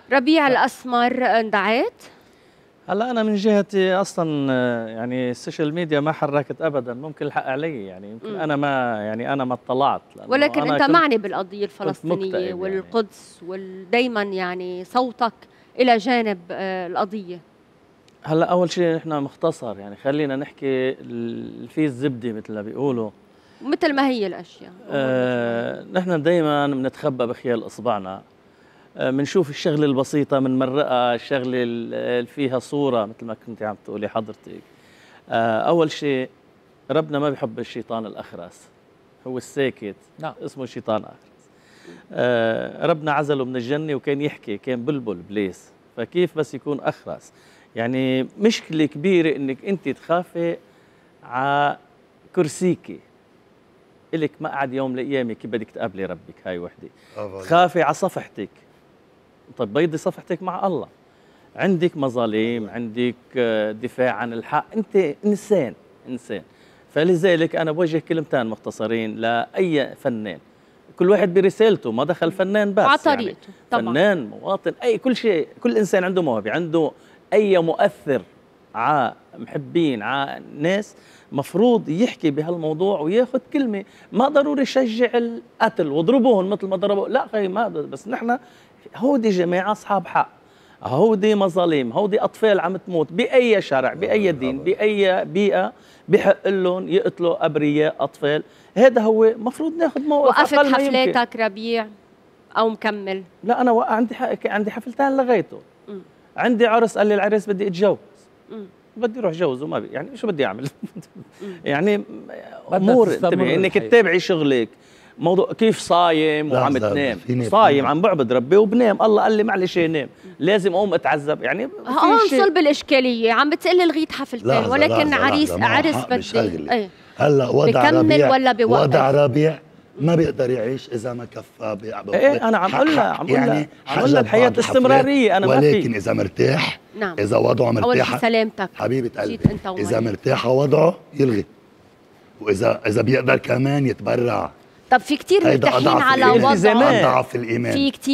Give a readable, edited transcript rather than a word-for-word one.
ربيع الأسمر اندعيت؟ هلا انا من جهتي اصلا يعني السوشيال ميديا ما حركت ابدا، ممكن الحق علي يعني يمكن انا ما اطلعت، ولكن أنا انت معني بالقضيه الفلسطينيه والقدس يعني. ودايما يعني صوتك الى جانب القضيه. هلا اول شيء نحن مختصر يعني خلينا نحكي في الزبده مثل ما بيقولوا، مثل ما هي الاشياء. نحن دائما بنتخبى بخيال اصبعنا، بنشوف الشغله البسيطه بنمرقها، الشغله اللي فيها صوره مثل ما كنت عم تقولي حضرتك. اول شيء ربنا ما بيحب الشيطان الاخرس، هو الساكت. نعم. اسمه شيطان اخرس. ربنا عزله من الجنه وكان يحكي، كان بلبل بليس، فكيف بس يكون اخرس؟ يعني مشكله كبيره انك انت تخافي على كرسيكي، إلك مقعد يوم لأيامي كيف بدك تقابلي ربك، هاي وحده. تخافي على صفحتك، طيب بيضي صفحتك مع الله. عندك مظالم، عندك دفاع عن الحق، انت انسان. فلذلك انا بوجه كلمتين مختصرين لاي فنان، كل واحد برسالته، ما دخل فنان بس على طريقته يعني طبعا. فنان، مواطن، اي كل شيء، كل انسان عنده موهبه، عنده اي مؤثر على محبين، على ناس، مفروض يحكي بهالموضوع وياخذ كلمه. ما ضروري يشجع القتل واضربوهم مثل ما ضربوا، لا خي، ما بس نحن هودي جماعه اصحاب حق، هودي مظالم، هودي اطفال عم تموت باي شرع، باي دين، باي بيئه، بحق لهم يقتلوا ابرياء اطفال. هذا هو مفروض ناخذ موقف. وقفت حفلاتك ربيع او مكمل؟ لا انا عندي حفلتين لغيته. عندي عرس، قال لي العريس بدي اتجوز، بدي اروح اتجوز وما يعني شو بدي اعمل؟ يعني امور انتبهي انك تتابعي شغلك. موضوع كيف صايم وعم تنام، صايم عم بعبد ربي وبنام، الله قال لي معلش نام، لازم اقوم اتعذب يعني. هون صلب الاشكاليه، عم بتقلي لغيت حفلتين ولكن عرس بدي ايه. هلا وضع ربيع ولا بوقف؟ وضع ربيع ما بيقدر يعيش اذا ما كفى ايه انا عم اقول لك حياه استمراريه، انا ما في. ولكن اذا مرتاح، نعم، اذا وضعه مرتاح، اول شيء سلامتك حبيبه قلبي، اذا مرتاح وضعه يلغي، واذا بيقدر كمان يتبرع. طب في كتير مرتاحين على وضع، ضعف الايمان، في كتير